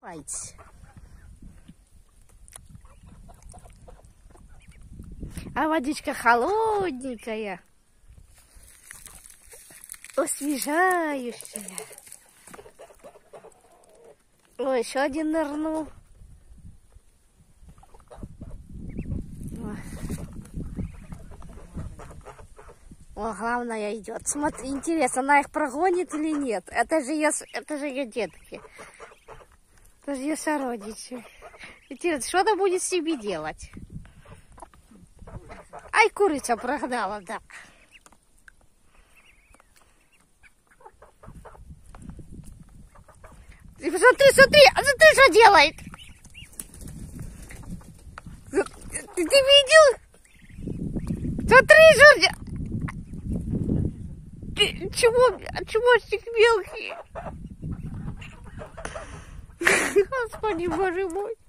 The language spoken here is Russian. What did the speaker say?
А водичка холодненькая, освежающая. Ой, еще один нырнул. О, главное идет. Смотри, интересно, она их прогонит или нет? Это же ее детки. Это же ее сородичи. Интересно, что она будет с ними делать? Ай, курица прогнала, да. Смотри, что делает? Ты видел? Смотри, что... Чмошник мелкий. Господи, боже мой.